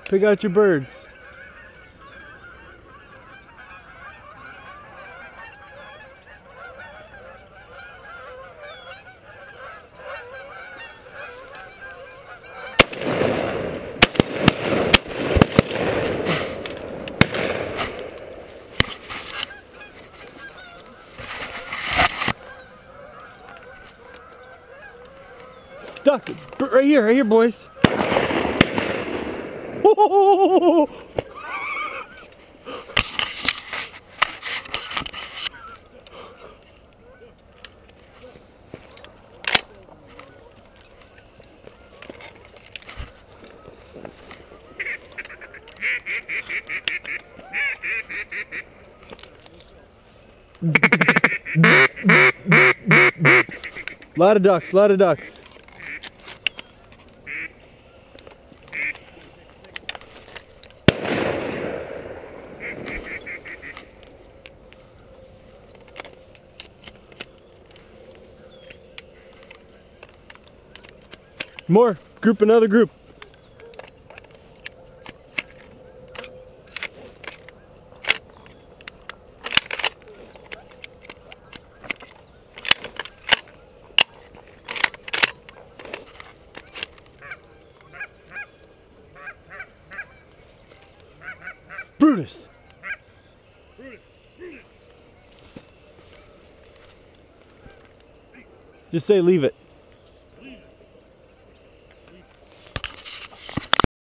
Pick out your birds. Duck! Right here, boys. Oh! Lot of ducks, lot of ducks. More. Group, another group. Brutus. Just say leave it.